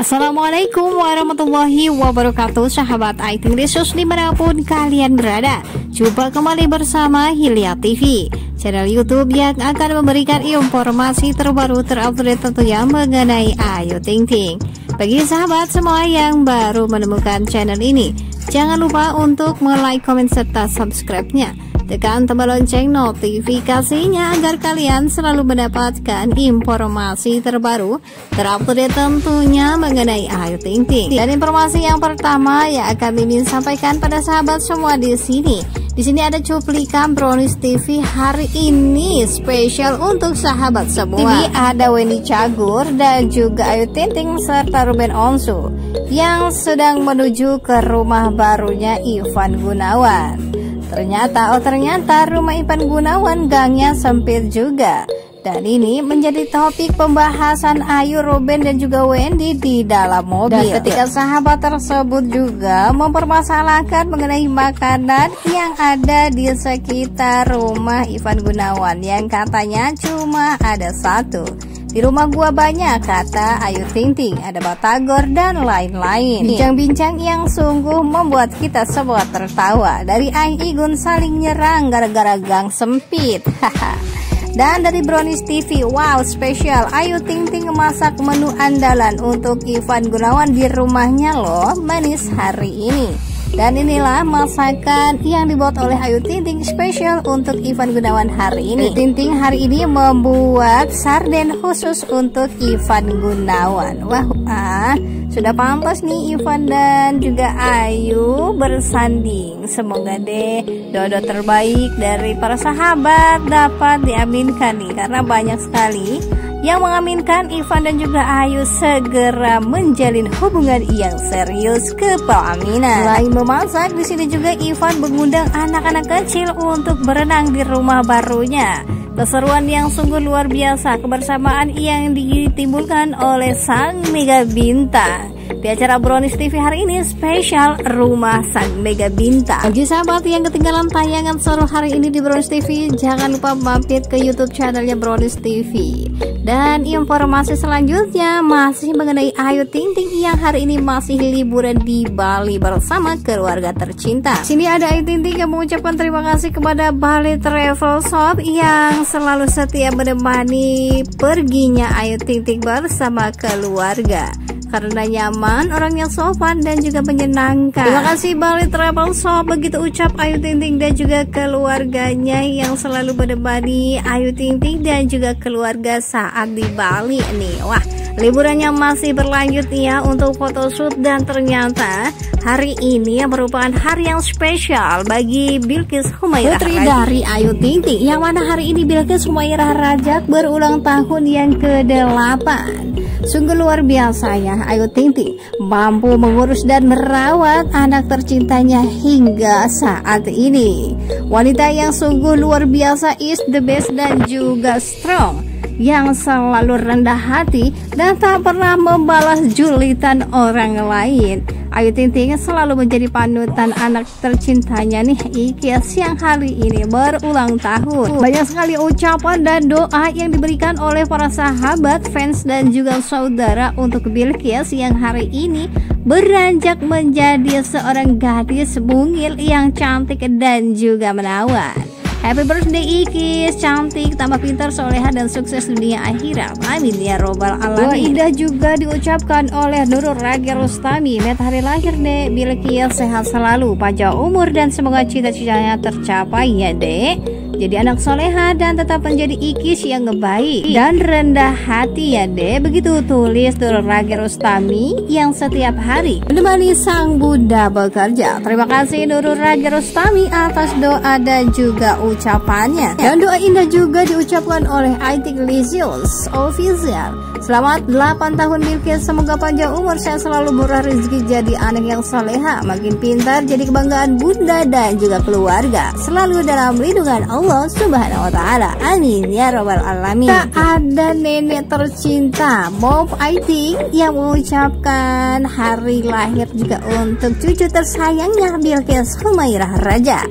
Assalamualaikum warahmatullahi wabarakatuh, sahabat IT Resus dimanapun kalian berada. Jumpa kembali bersama Hilya TV, channel YouTube yang akan memberikan informasi terbaru terupdate tentunya mengenai Ayu Ting Ting. Bagi sahabat semua yang baru menemukan channel ini, jangan lupa untuk like, komen, serta subscribe-nya. Tekan tombol lonceng notifikasinya agar kalian selalu mendapatkan informasi terbaru terupdate tentunya mengenai Ayu Ting Ting. Dan informasi yang pertama yang akan Mimin sampaikan pada sahabat semua di sini. Di sini ada cuplikan Brownies TV hari ini spesial untuk sahabat semua. Ini ada Wendy Cagur dan juga Ayu Ting Ting serta Ruben Onsu yang sedang menuju ke rumah barunya Ivan Gunawan. Ternyata rumah Ivan Gunawan gangnya sempit juga. Dan ini menjadi topik pembahasan Ayu, Ruben dan juga Wendy di dalam mobil. Dan ketika sahabat tersebut juga mempermasalahkan mengenai makanan yang ada di sekitar rumah Ivan Gunawan yang katanya cuma ada satu. Di rumah gua banyak, kata Ayu Ting Ting, ada batagor dan lain-lain. Bincang-bincang yang sungguh membuat kita semua tertawa. Dari Ai Igun saling nyerang gara-gara gang sempit. Dan dari Brownies TV, wow spesial, Ayu Ting Ting memasak menu andalan untuk Ivan Gunawan di rumahnya loh, manis hari ini. Dan inilah masakan yang dibuat oleh Ayu Ting Ting spesial untuk Ivan Gunawan hari ini. Ayu Ting Ting hari ini membuat sarden khusus untuk Ivan Gunawan. Wah, sudah pantas nih Ivan dan juga Ayu bersanding. Semoga deh doa terbaik dari para sahabat dapat diaminkan nih, karena banyak sekali yang mengaminkan Ivan dan juga Ayu segera menjalin hubungan yang serius ke pelaminan. Selain memasak, di sini juga Ivan mengundang anak-anak kecil untuk berenang di rumah barunya. Keseruan yang sungguh luar biasa, kebersamaan yang ditimbulkan oleh sang mega bintang. Di acara Brownies TV hari ini spesial Rumah Sang Mega Bintang. Bagi sahabat yang ketinggalan tayangan seru hari ini di Brownies TV, jangan lupa mampir ke YouTube channelnya Brownies TV. Dan informasi selanjutnya masih mengenai Ayu Ting Ting yang hari ini masih liburan di Bali bersama keluarga tercinta. Sini ada Ayu Ting Ting yang mengucapkan terima kasih kepada Bali Travel Shop yang selalu setia menemani perginya Ayu Ting Ting bersama keluarga. Karena nyaman, orangnya sopan dan juga menyenangkan. Terima kasih Bali Travel Shop, begitu ucap Ayu Ting Ting dan juga keluarganya yang selalu menemani Ayu Ting Ting dan juga keluarga saat di Bali nih. Wah, liburannya masih berlanjut ya untuk photoshoot, dan ternyata hari ini merupakan hari yang spesial bagi Bilqis Humairah, putri dari Ayu Ting Ting, yang mana hari ini Bilqis Humairah Rajak berulang tahun yang ke-8. Sungguh luar biasa ya, Ayu Ting Ting mampu mengurus dan merawat anak tercintanya hingga saat ini. Wanita yang sungguh luar biasa, is the best dan juga strong, yang selalu rendah hati dan tak pernah membalas julitan orang lain. Ayu Ting Ting selalu menjadi panutan anak tercintanya nih, Ikis, yang hari ini berulang tahun. Banyak sekali ucapan dan doa yang diberikan oleh para sahabat, fans dan juga saudara untuk Bilqis yang hari ini beranjak menjadi seorang gadis mungil yang cantik dan juga menawan. Happy birthday Ikis, cantik, tambah pintar, soleha dan sukses dunia akhirat. Amin ya robbal alamin. Doa indah juga diucapkan oleh Nurul Ragi Rustami. Met hari lahir dek Bilqis, sehat selalu, panjang umur dan semoga cita-citanya tercapai ya dek. Jadi anak soleha dan tetap menjadi Ikis yang baik dan rendah hati ya dek. Begitu tulis Nurul Ragi Rustami yang setiap hari menemani sang bunda bekerja. Terima kasih Nurul Ragi Rustami atas doa dan juga ucapannya. Dan doa indah juga diucapkan oleh IT Lisius Official. Selamat 8 tahun Bilqis, semoga panjang umur, sehat selalu, murah rezeki, jadi anak yang soleha, makin pintar, jadi kebanggaan bunda dan juga keluarga, selalu dalam lindungan Allah Subhanahu wa Ta'ala. Amin ya robbal alamin. Tak ada nenek tercinta Mom Ayu Ting yang mengucapkan hari lahir juga untuk cucu tersayangnya Bilqis Humairah Rajak.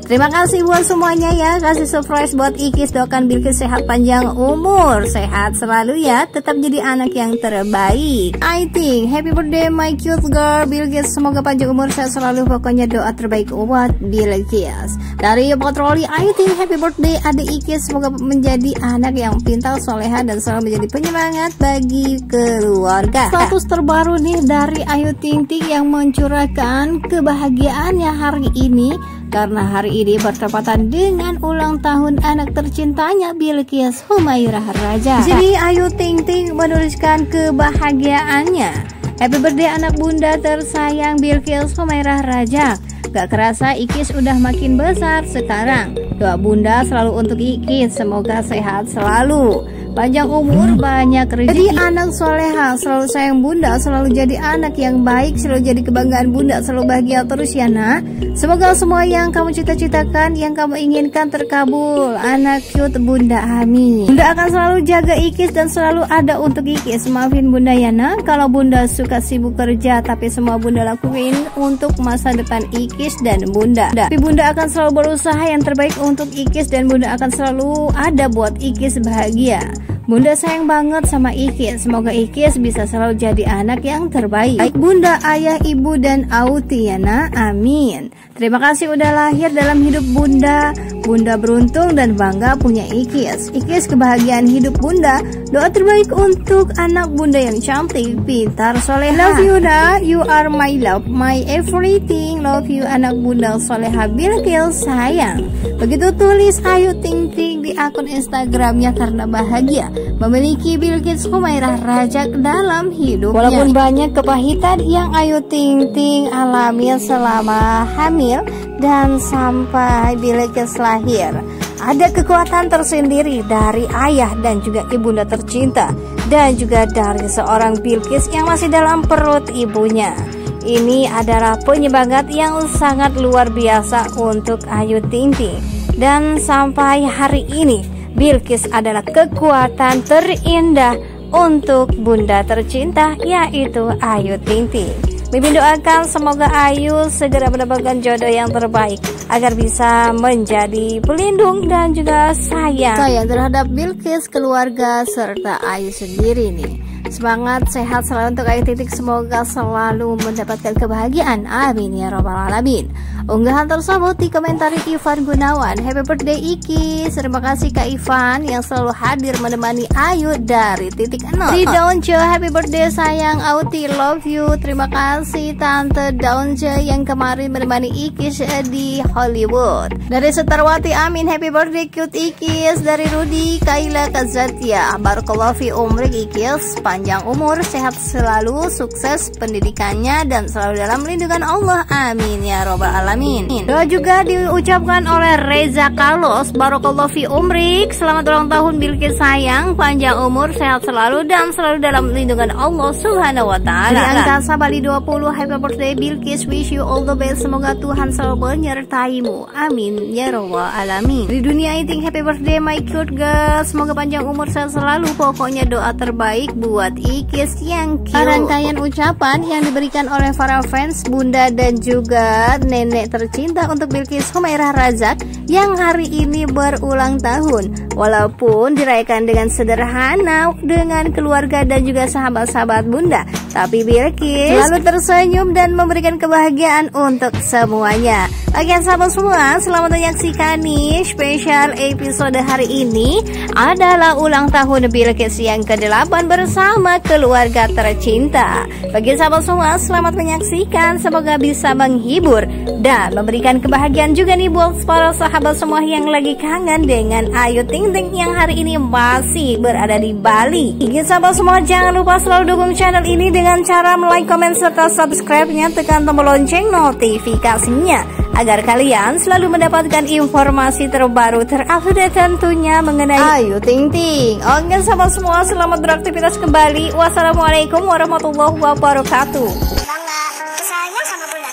Terima kasih buat semuanya ya, kasih surprise buat Ikis, doakan Bilqis sehat panjang umur, sehat selalu ya, tetap jadi anak yang terbaik. I think happy birthday my cute girl Bilqis, semoga panjang umur sehat selalu, pokoknya doa terbaik buat Bilqis. Dari Patroli I think happy birthday adik Ikis, semoga menjadi anak yang pintar, soleha dan selalu menjadi penyemangat bagi keluarga. Status terbaru nih dari Ayu Ting Ting yang mencurahkan kebahagiaannya hari ini karena hari ini bertepatan dengan ulang tahun anak tercintanya Bilqis Humairah Raja. Jadi Ayu Ting Ting menuliskan kebahagiaannya. Happy birthday anak bunda tersayang Bilqis Humairah Raja. Gak kerasa Ikis udah makin besar sekarang. Doa bunda selalu untuk Ikis, semoga sehat selalu, panjang umur, banyak rezeki. Jadi anak soleha, selalu sayang bunda, selalu jadi anak yang baik, selalu jadi kebanggaan bunda, selalu bahagia terus ya nak. Semoga semua yang kamu cita-citakan, yang kamu inginkan terkabul, anak cute bunda, amin. Bunda akan selalu jaga Ikis dan selalu ada untuk Ikis. Maafin bunda ya nak kalau bunda suka sibuk kerja, tapi semua bunda lakuin untuk masa depan Ikis dan bunda. Tapi bunda akan selalu berusaha yang terbaik untuk Ikis dan bunda akan selalu ada buat Ikis bahagia. Bunda sayang banget sama Ikis, semoga Ikis bisa selalu jadi anak yang terbaik. Baik bunda, ayah, ibu, dan Auti ya nak, amin. Terima kasih udah lahir dalam hidup bunda. Bunda beruntung dan bangga punya Ikis. Ikis kebahagiaan hidup bunda. Doa terbaik untuk anak bunda yang cantik, pintar, soleha. Love you nak, you are my love, my everything. Love you anak bunda soleha Bilqis sayang. Begitu tulis Ayu Ting Ting di akun Instagramnya karena bahagia memiliki Bilqis Humairah Raja dalam hidupnya. Walaupun banyak kepahitan yang Ayu Ting Ting alami selama hamil dan sampai Bilqis lahir, ada kekuatan tersendiri dari ayah dan juga ibunda tercinta, dan juga dari seorang Bilqis yang masih dalam perut ibunya. Ini adalah penyemangat yang sangat luar biasa untuk Ayu Ting Ting. Dan sampai hari ini Bilqis adalah kekuatan terindah untuk bunda tercinta, yaitu Ayu Ting Ting. Mimin doakan semoga Ayu segera mendapatkan jodoh yang terbaik agar bisa menjadi pelindung dan juga sayang terhadap Bilqis, keluarga, serta Ayu sendiri nih. Semangat sehat selalu untuk Ayu Ting Ting, semoga selalu mendapatkan kebahagiaan, amin ya robbal alamin. Unggahan tersebut dikomentari Ivan Gunawan. Happy birthday Ikis, terima kasih Kak Ivan yang selalu hadir menemani Ayu dari titik nol. Daunce, happy birthday sayang Auti, love you. Terima kasih Tante Daunce yang kemarin menemani Ikis di Hollywood. Dari Setarwati, amin, happy birthday cute Ikis. Dari Rudi, Kaila, Kazatia, barakallahu fi umrik Ikis, panjang umur, sehat selalu, sukses pendidikannya dan selalu dalam lindungan Allah, amin ya robbal alamin. Doa juga diucapkan oleh Reza Carlos, barakallahu fi umrik, selamat ulang tahun Bilqis sayang, panjang umur, sehat selalu dan selalu dalam lindungan Allah subhanahu wa ta'ala. Dari Angkasa Bali 20, happy birthday Bilqis, wish you all the best, semoga Tuhan selalu menyertaimu, amin ya robbal alamin. Di dunia I think happy birthday my cute girl, semoga panjang umur, sehat selalu, pokoknya doa terbaik buat Ikis yang cute. Rangkaian ucapan yang diberikan oleh para fans, bunda dan juga nenek tercinta untuk Bilqis Humairah Raja yang hari ini berulang tahun. Walaupun dirayakan dengan sederhana dengan keluarga dan juga sahabat-sahabat bunda, tapi Bilqis selalu tersenyum dan memberikan kebahagiaan untuk semuanya. Bagi sahabat semua, selamat menyaksikan nih spesial episode hari ini adalah ulang tahun Bilqis yang ke-8 bersama keluarga tercinta. Bagi sahabat semua, selamat menyaksikan, semoga bisa menghibur dan memberikan kebahagiaan juga nih buat para sahabat semua yang lagi kangen dengan Ayu Ting Ting yang hari ini masih berada di Bali. Bagi sahabat semua, jangan lupa selalu dukung channel ini dengan cara like, komen, serta subscribe-nya, tekan tombol lonceng notifikasinya agar kalian selalu mendapatkan informasi terbaru terupdate tentunya mengenai Ayu Ting Ting. Oke sahabat semua, selamat beraktivitas kembali. Wassalamualaikum warahmatullahi wabarakatuh. Bangga sayang sama bunda.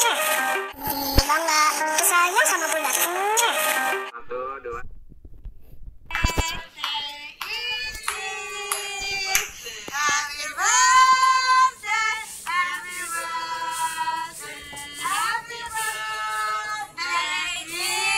Bangga sayang sama bunda. 1, 2. Happy birthday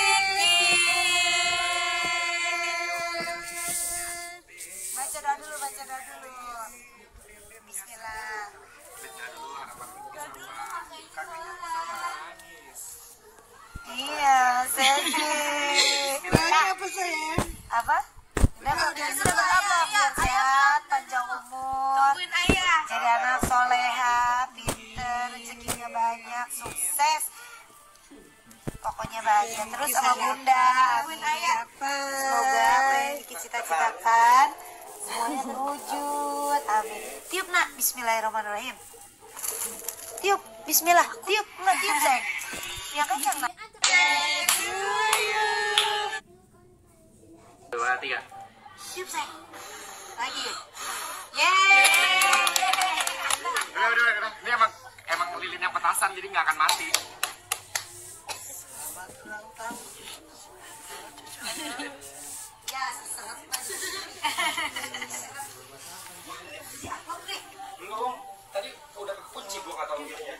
rezekinya banyak, sukses. Pokoknya bahagia terus sama Bunda. Amin ayah. Semoga apa yang dicita-citakan semuanya terwujud. Amin. Tiup nak, bismillahirrahmanirrahim. Tiup, bismillah. Tiup, nggak tiup sayang. Yang kencang nak. 2, 3. Tiup sayang. Lagi. Yeay. Udah. Ini emang lilinnya petasan jadi nggak akan mati. Ya, seret aja. Belum, tadi udah kekunci gua nggak tahu dia.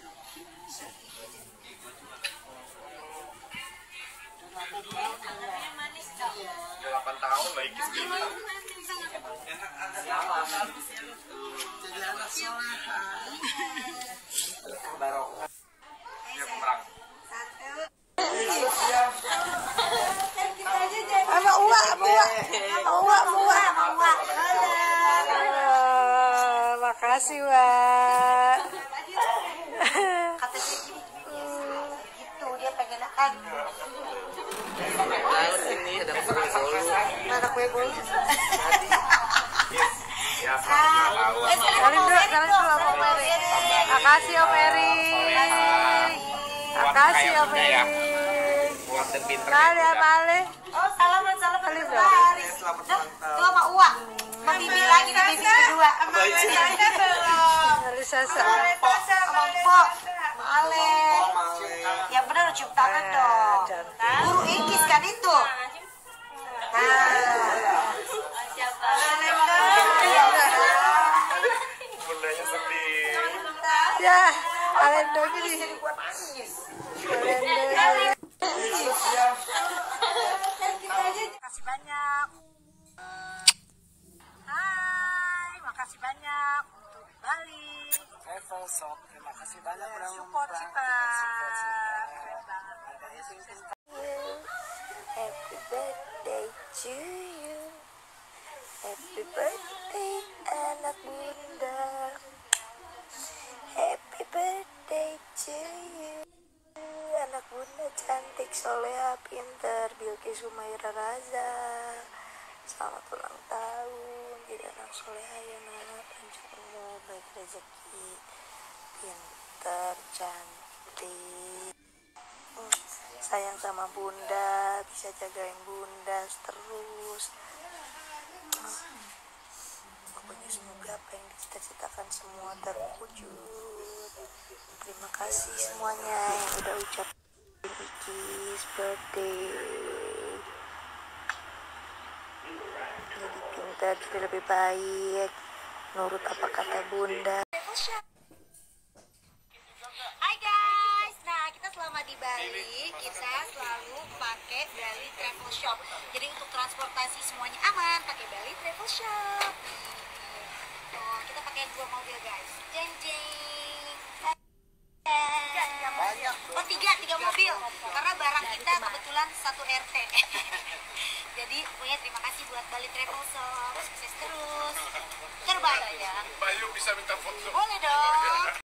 8 tahun baik segini. Barokah. Ya pemerang. Sama uak. Makasih, Wak. Kata dia gitu, dia pengen makan. Ini ada kue bolu. Mana kue bolu? Ya, tahu. Salim dulu Om Mary. Makasih Om Mary. Makasih Om Mary. Kuat dan pintar. Male. Oh, salaman Haris. Tuh sama Uwa. Sama Bibi lagi nih, Bibi kedua. Haris Sasa. Sama Mpok. Male. Yang benar cium tangan dong. Guru Ingkis kan itu. Bundanya sedih. Ya, Alendo gini. Makasih banyak. Hai, makasih banyak untuk Bali. Travel Shop, terima kasih banyak udah Support sih, Pak. Keren banget. Happy birthday to you. Happy birthday anak bunda. Happy birthday to you. Anak bunda cantik, soleha, pinter, Bilqis Humaira Raza. Selamat ulang tahun. Jadi anak soleha ya nak, panjang umur, baik rezeki, pinter, cantik. Sayang sama bunda, bisa jagain bunda terus. Pokoknya semoga apa yang dicita-citakan semua terwujud. Terima kasih semuanya yang udah ucapin Ikis birthday. Jadi pintar, jadi lebih baik, nurut apa kata bunda. Hai guys, nah kita selama di Bali kita selalu pakai Bali Travel Shop. Jadi untuk transportasi semuanya aman, pakai Bali Travel Shop. Oh, kita pakai 2 mobil guys. Jeng jeng. Oh, 3 mobil. Karena barang kita kebetulan 1 RT. Jadi pokoknya terima kasih buat Bali Travel Shop. Sukses terus. Terbaik ya. Bayu bisa minta foto. Boleh dong.